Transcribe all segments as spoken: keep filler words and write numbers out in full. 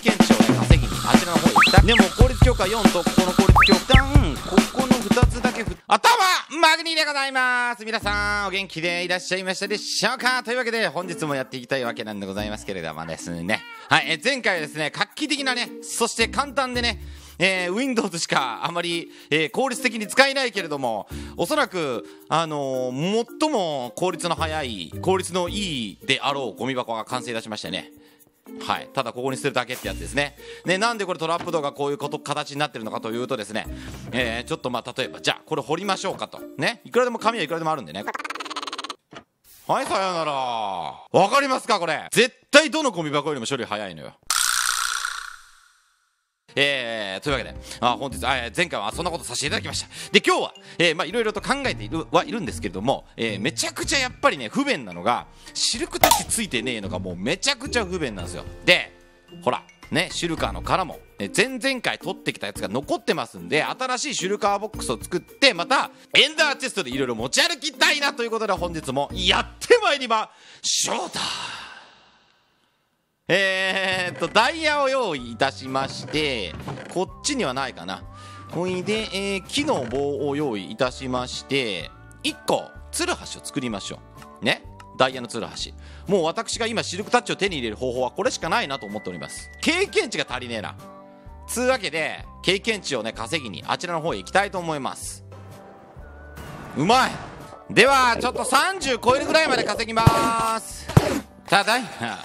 験値をね稼ぎにあちらの方へ行きたい。でも効率強化よんとここの効率強化一旦ここのふたつだけふ頭マグニーでございます。皆さんお元気でいらっしゃいましたでしょうか。というわけで本日もやっていきたいわけなんでございますけれどもですね、はい、え前回はですね画期的なね、そして簡単でね、えー、Windows しかあまり、えー、効率的に使えないけれども、おそらく、あのー、最も効率の早い効率のいいであろうゴミ箱が完成いたしましてね。はい、ただここに捨てるだけってやつですね。ね、なんでこれトラップドがこういうこと形になってるのかというとですね、えー、ちょっとまあ例えばじゃあこれ掘りましょうかとね、いくらでも紙はいくらでもあるんでね。はい、さようなら。わかりますかこれ。絶対どのゴミ箱よりも処理早いのよ。えー、というわけで、あ本日あ前回はそんなことさせていただきました。で今日は、えー、まあいろいろと考えているはいるんですけれども、えー、めちゃくちゃやっぱりね不便なのがシルクタッチついてねえのがもうめちゃくちゃ不便なんですよ。でほらね、シルカーの殻も、ね、前々回取ってきたやつが残ってますんで、新しいシルカーボックスを作ってまたエンダーチェストでいろいろ持ち歩きたいなということで本日もやってまいりましょうだ。えーっとダイヤを用意いたしまして、こっちにはないかな。ほいで、えー、木の棒を用意いたしましていっこツルハシを作りましょうね。ダイヤのツルハシ、もう私が今シルクタッチを手に入れる方法はこれしかないなと思っております。経験値が足りねえな。つうわけで経験値をね稼ぎにあちらの方へ行きたいと思います。うまい。ではちょっとさんじゅう超えるぐらいまで稼ぎます。ただいま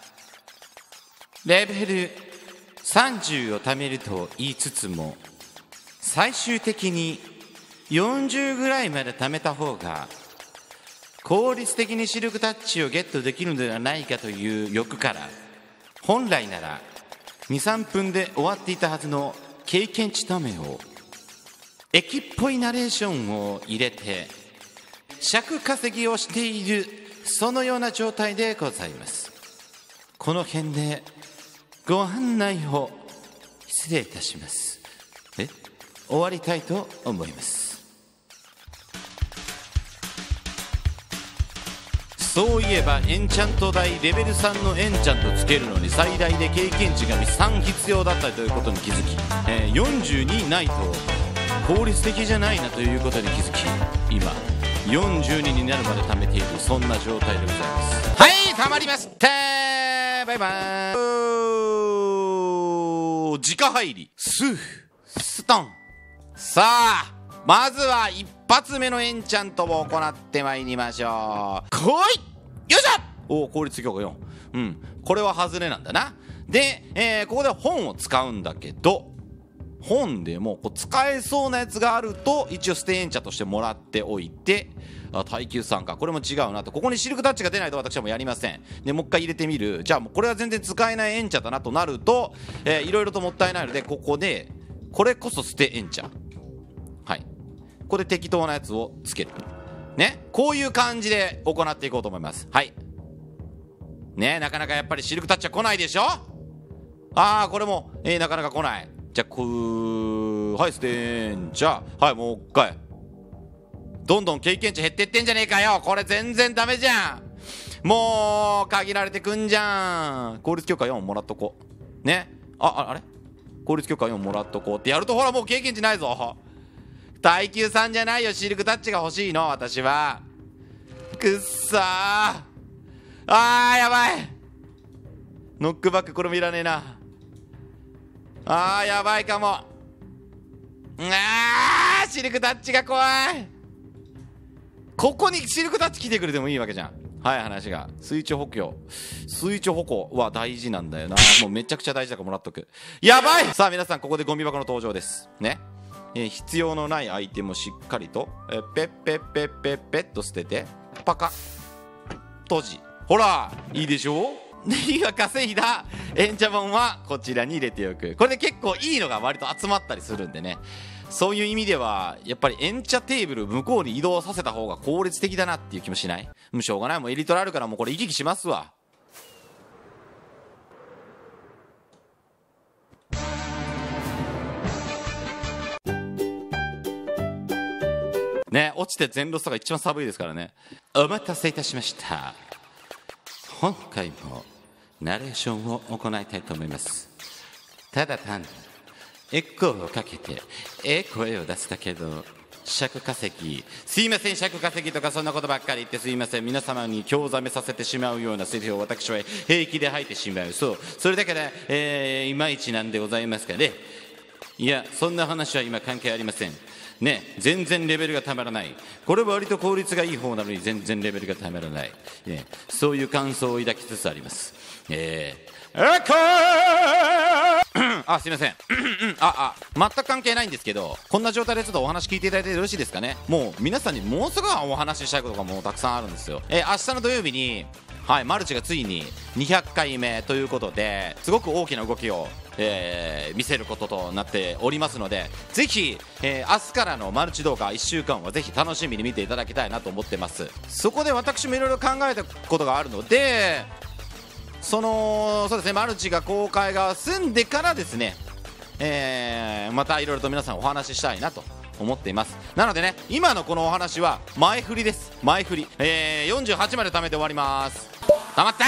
レベルさんじゅうを貯めると言いつつも、最終的によんじゅうぐらいまで貯めた方が効率的にシルクタッチをゲットできるのではないかという欲から、本来ならにさんぷんで終わっていたはずの経験値ためを駅っぽいナレーションを入れて尺稼ぎをしている、そのような状態でございます。この辺でご案内を失礼いたします。え終わりたいと思います。そういえばエンチャント台レベルさんのエンチャントつけるのに最大で経験値がさん必要だったということに気づき、えー、よんじゅうにないと効率的じゃないなということに気づき、今よんじゅうにになるまで貯めている、そんな状態でございます。はい、たまりました。バイバーイ。直入りスーストン。さあまずは一発目のエンチャントを行ってまいりましょう。こいよいしょ。おお効率強化よん。うんこれは外れなんだな。で、えー、ここで本を使うんだけど、本でもこう使えそうなやつがあると一応ステエンチャとしてもらっておいて、あ耐久さんか、これも違うなと。ここにシルクタッチが出ないと私はもうやりません。でもう一回入れてみる。じゃあもうこれは全然使えないエンチャだなとなると、えー、いろいろともったいないのでここでこれこそステエンチャ、はい、ここで適当なやつをつけるね。こういう感じで行っていこうと思います。はいね、なかなかやっぱりシルクタッチは来ないでしょ。ああこれも、えー、なかなか来ない。じゃあこうはいステンチャー、はいもう一回。どんどん経験値減ってってんじゃねえかよ。これ全然ダメじゃん。もう限られてくんじゃん。効率強化よんもらっとこうね。あああれ効率強化よんもらっとこうってやるとほらもう経験値ないぞ。耐久さんじゃないよ、シルクタッチが欲しいの私は。くっさーあーやばい。ノックバックこれもいらねえな。あーやばいかも。あーシルクタッチが怖い。ここにシルクタッチ来てくれてもいいわけじゃん。はい話が水中補強水中歩行は大事なんだよな。もうめちゃくちゃ大事だからもらっとく。やばい。さあ皆さんここでゴミ箱の登場ですね。えー、必要のないアイテムをしっかりと、えー、ペッペッペッペッペッと捨ててパカッ閉じ、ほらいいでしょ。で今稼いだエンチャモンはこちらに入れておく。これで結構いいのが割と集まったりするんでね、そういう意味ではやっぱりエンチャテーブル向こうに移動させた方が効率的だなっていう気もしない？もうしょうがない、もうエリトラあるからもうこれ行き来しますわ。ね、落ちて全ロストが一番寒いですからね。お待たせいたしました。今回もナレーションを行いたいと思います。ただ単にエコーをかけてええ声を出すだけど尺稼ぎ、すいません、尺稼ぎとかそんなことばっかり言ってすいません。皆様に興ざめさせてしまうようなセリフを私は平気で吐いてしまう。そう、それだから、えー、いまいちなんでございますかね。いや、そんな話は今関係ありませんね。全然レベルがたまらない。これは割と効率がいい方なのに全然レベルがたまらない、ね、そういう感想を抱きつつあります。えー、エコーあ、すいませんあ、あ、全く関係ないんですけど、こんな状態でちょっとお話聞いていただいてよろしいですかね。もう皆さんにもうすぐお話ししたいことがもうたくさんあるんですよ。えー、明日の土曜日にはい、マルチがついににひゃっかいめということですごく大きな動きを、えー、見せることとなっておりますので、ぜひ、えー、明日からのマルチ動画いっしゅうかんはぜひ楽しみに見ていただきたいなと思ってます。そこで私もいろいろ考えたことがあるので、そのそうですね、マルチが公開が済んでからですね、えー、またいろいろと皆さんお話ししたいなと思っています。なのでね、今のこのお話は前振りです。前振り、えー、よんじゅうはちまで貯めて終わります。たまった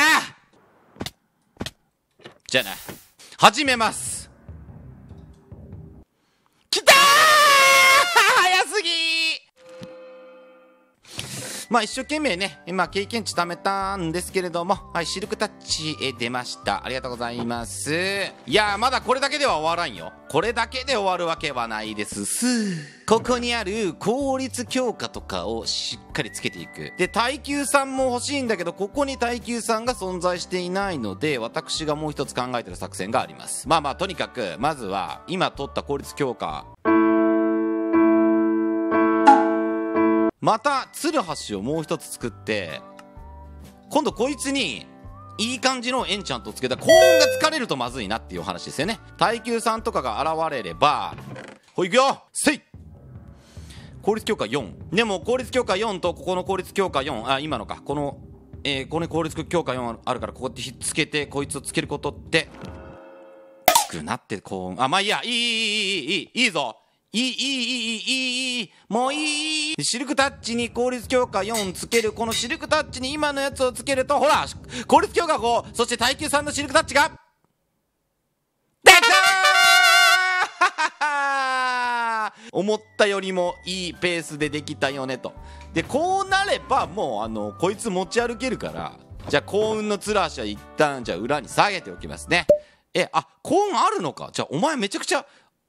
じゃあな、始めます。きたー早すぎー。まあ一生懸命ね、今経験値貯めたんですけれども、はい、シルクタッチへ出ました。ありがとうございます。いやー、まだこれだけでは終わらんよ。これだけで終わるわけはないですす。ここにある効率強化とかをしっかりつけていく。で、耐久さんも欲しいんだけど、ここに耐久さんが存在していないので、私がもう一つ考えてる作戦があります。まあまあ、とにかくまずは今取った効率強化、またツルハシをもう一つ作って、今度こいつにいい感じのエンチャントをつけた。高音が疲れるとまずいなっていう話ですよね。耐久さんとかが現れれば、ほいくよせい。効率強化よん。でも効率強化よんとここの効率強化よん、あ、今のか、この、えー、この効率強化よんあるから、ここでひっつけてこいつをつけることってつくなって高音、あ、まあいいや、いいいいいいいいいいぞ、いいいいいいいいい、もういい。シルクタッチに効率強化よんつける。このシルクタッチに今のやつをつけると、ほら効率強化ご、そして耐久さんのシルクタッチができたー思ったよりもいいペースでできたよねと。でこうなればもうあのこいつ持ち歩けるから、じゃあ幸運のつらしは一旦じゃあ裏に下げておきますね。え、あ、幸運あるのか。じゃあお前めちゃくちゃ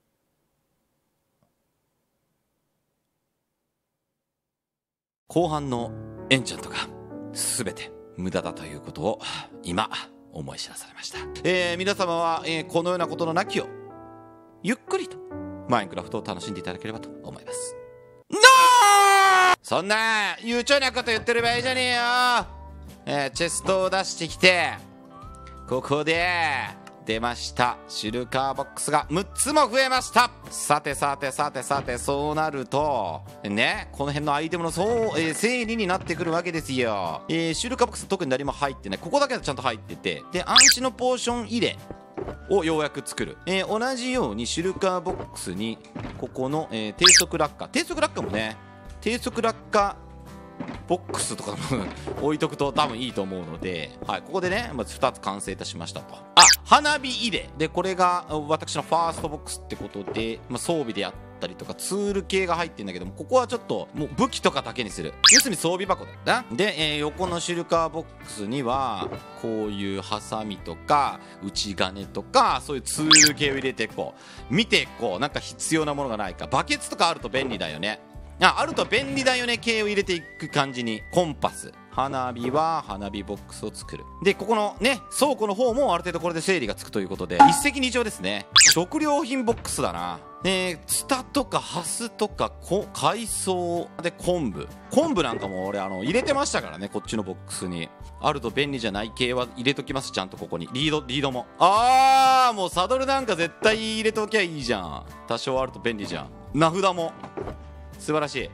後半のエンチャントが全て無駄だということを今思い知らされました。えー、皆様は、えー、このようなことのなきをゆっくりとマインクラフトを楽しんでいただければと思います。ノー！そんな悠長なこと言ってる場合じゃねえよ。えー、チェストを出してきて、ここで出ましたシルカーボックスがむっつも増えました。さてさてさてさて、そうなるとね、この辺のアイテムのそう、えー、整理になってくるわけですよ。えー、シルカーボックス特に何も入ってない。ここだけはちゃんと入ってて、で暗視のポーション入れをようやく作る。えー、同じようにシルカーボックスにここの、えー、低速落下低速落下もね、低速落下ボックスとかも置いとくと多分いいと思うので、はい、ここでねまずふたつ完成いたしましたと。あ、花火入れで、これが私のファーストボックスってことで、まあ、装備であったりとかツール系が入ってるんだけども、ここはちょっともう武器とかだけにする。要するに装備箱だよな。で、えー、横のシルカーボックスにはこういうハサミとか内金とかそういうツール系を入れていこう。見ていこう、なんか必要なものがないか。バケツとかあると便利だよね。あ, あると便利だよね系を入れていく感じに。コンパス、花火は花火ボックスを作る。でここのね倉庫の方もある程度これで整理がつくということで一石二鳥ですね。食料品ボックスだな。えー、ツタとかハスとか海藻で昆布昆布なんかも俺あの入れてましたからね、こっちのボックスに。あると便利じゃない系は入れときます。ちゃんとここにリードリードも。あーもうサドルなんか絶対入れときゃいいじゃん。多少あると便利じゃん。名札も素晴らしい。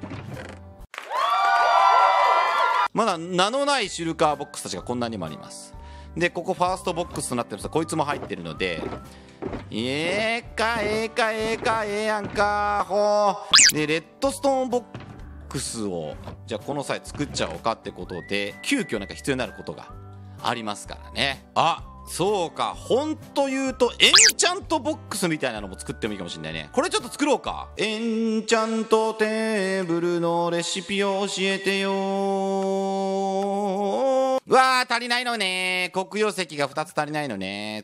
まだ名のないシルカーボックスたちがこんなにもあります。でここファーストボックスとなってるさ、こいつも入ってるので、ええかええかええかええやんかほー。でレッドストーンボックスをじゃあこの際作っちゃおうかってことで、急遽なんか必要になることがありますからね。あ、 そうか、ほんと言うとエンチャントボックスみたいなのも作ってもいいかもしれないね。これちょっと作ろうか。エンチャントテーブルのレシピを教えてよー。うわー、足りないのね。黒曜石がふたつ足りないのね。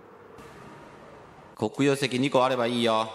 黒曜石にこあればいいよ。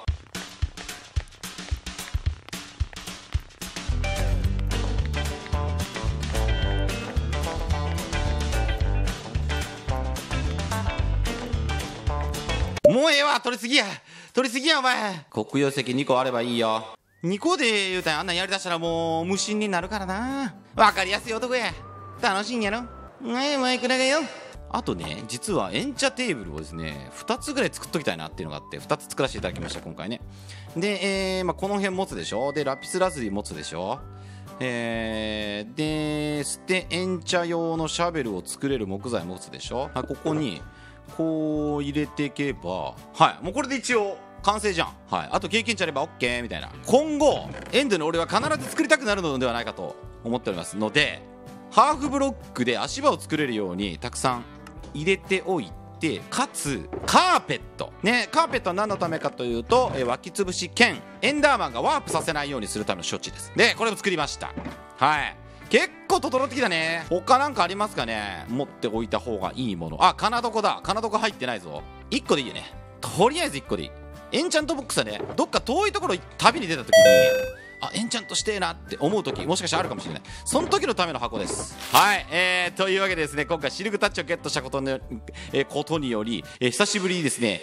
もうええわ、取りすぎや取りすぎやお前。黒曜石にこあればいいよ。にこで言うたん、あんなんやりだしたらもう無心になるからな。わかりやすい男や。楽しいんやろ。はい、マイクラがよ。あとね、実はエンチャテーブルをですねふたつぐらい作っときたいなっていうのがあって、ふたつ作らせていただきました、今回ね。で、えーまあ、この辺持つでしょ。でラピスラズリ持つでしょ。えー、でステエンチャ用のシャベルを作れる木材持つでしょ。ここにこう入れていけば、はい、もうこれで一応完成じゃん。はい、あと経験値あれば OK みたいな。今後エンドの俺は必ず作りたくなるのではないかと思っておりますので、ハーフブロックで足場を作れるようにたくさん入れておいて、かつカーペットね。カーペットは何のためかというと、え湧き潰し兼エンダーマンがワープさせないようにするための処置です。でこれも作りました。はい、結構整ってきたね。他なんかありますかね。持っておいた方がいいもの。あ、金床だ。金床入ってないぞ。いっこでいいよね。とりあえずいっこでいい。エンチャントボックスはね、どっか遠いところ旅に出た時に、あ、エンチャントしてえなって思う時もしかしたらあるかもしれない。その時のための箱です。はい、えー、というわけでですね、今回シルクタッチをゲットしたことによ、えー、ことにより、えー、久しぶりにですね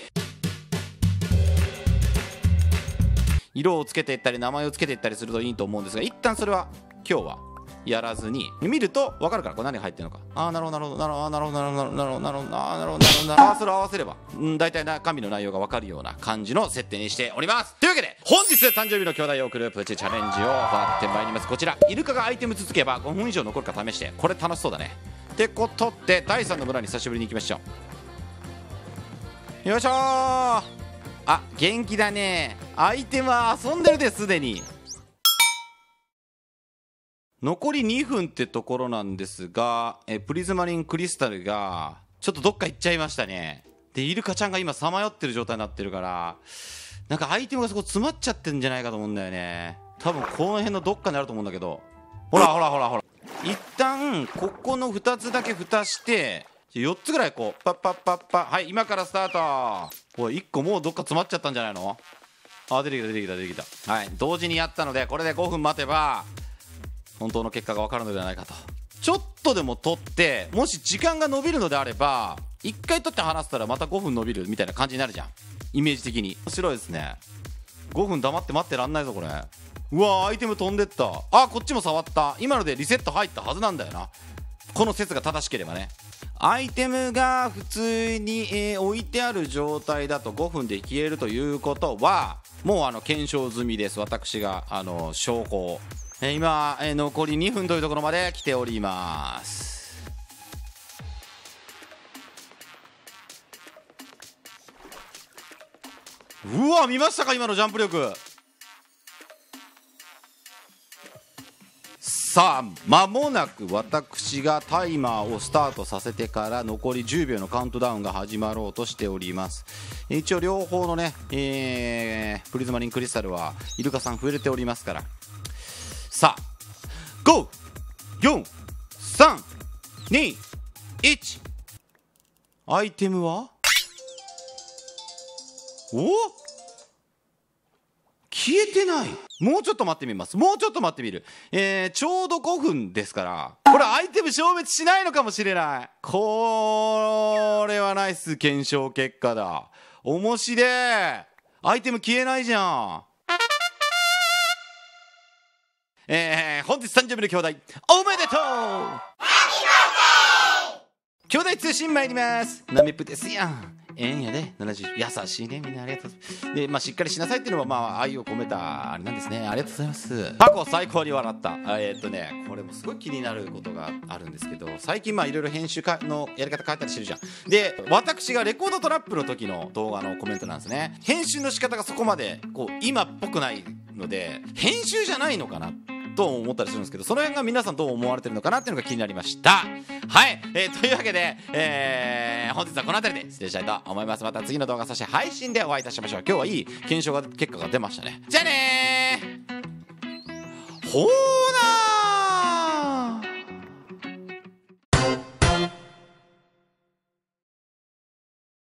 色をつけていったり名前をつけていったりするといいと思うんですが、一旦それは今日はやらずに、見ると分かるから、これ何が入ってるのか。ああ、なるほどなるほどなるほどなるほどなるほどなるほどなるほどなるほどなるほどなるほど。パーソルを合わせれば、うん、大体中身の内容が分かるような感じの設定にしております。というわけで本日誕生日の兄弟を送るプチチャレンジを行ってまいります。こちらイルカがアイテム続けばごふん以上残るか試して、これ楽しそうだねってことで、だいさんの村に久しぶりに行きましょう。よいしょー。あ、元気だね。アイテムは遊んでるで、すでに。残りにふんってところなんですが、えプリズマリンクリスタルがちょっとどっか行っちゃいましたね。でイルカちゃんが今さまよってる状態になってるから、なんかアイテムがそこ詰まっちゃってるんじゃないかと思うんだよね。多分この辺のどっかにあると思うんだけど、ほらほらほらほら、一旦ここのふたつだけ蓋してよっつぐらいこうパッパッパッパ。はい、今からスタート。おい、いっこもうどっか詰まっちゃったんじゃないの。あ、出てきた出てきた出てきた。はい、同時にやったのでこれでごふん待てば本当の結果が分かるのではないかと。ちょっとでも取って、もし時間が伸びるのであればいっかい取って離したらまたごふん伸びるみたいな感じになるじゃん、イメージ的に。面白いですね。ごふん黙って待ってらんないぞこれ。うわー、アイテム飛んでった。あ、こっちも触った。今のでリセット入ったはずなんだよな、この説が正しければね。アイテムが普通に、えー、置いてある状態だとごふんで消えるということはもうあの検証済みです。私があの証拠を、えー、今、えー、残りにふんというところまで来ております。うわ、見ましたか今のジャンプ力。さあ間もなく私がタイマーをスタートさせてから残りじゅうびょうのカウントダウンが始まろうとしております。一応両方のね、えー、プリズマリンクリスタルはイルカさん触れておりますから、さあご、よん、さん、に、いち。アイテムはお消えてない。もうちょっと待ってみます。もうちょっと待ってみる。えー、ちょうどごふんですから、これアイテム消滅しないのかもしれない。これはナイス検証結果だ。面白い。アイテム消えないじゃん。えー、本日誕生日の兄弟おめでとう。兄弟通信参ります。ナミプですやん。ええんやで、ななじゅう優しいね、みんなありがとう。で、まあしっかりしなさいっていうのはまあ愛を込めたあれなんですね。ありがとうございます。過去最高に笑った。えー、っとねこれもすごい気になることがあるんですけど、最近まあいろいろ編集のやり方変えたりしてるじゃん。で私がレコードトラップの時の動画のコメントなんですね。編集の仕方がそこまでこう今っぽくないので、編集じゃないのかなと思ったりするんですけど、その辺が皆さんどう思われてるのかなっていうのが気になりました。はい、えー、というわけで、えー、 本日はこの辺りで失礼したいと思います。また次の動画そして配信でお会いいたしましょう。今日はいい検証が結果が出ましたね。じゃあねーほーなー。